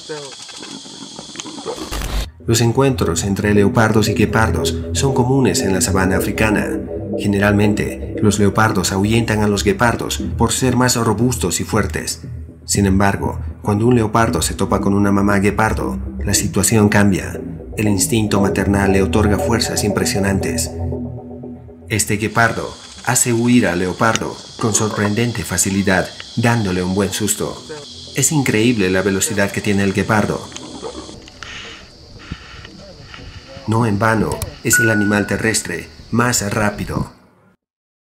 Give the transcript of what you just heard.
Los encuentros entre leopardos y guepardos son comunes en la sabana africana. Generalmente, los leopardos ahuyentan a los guepardos por ser más robustos y fuertes. Sin embargo, cuando un leopardo se topa con una mamá guepardo, la situación cambia. El instinto maternal le otorga fuerzas impresionantes. Este guepardo hace huir al leopardo con sorprendente facilidad, dándole un buen susto. Es increíble la velocidad que tiene el guepardo. No en vano, es el animal terrestre más rápido.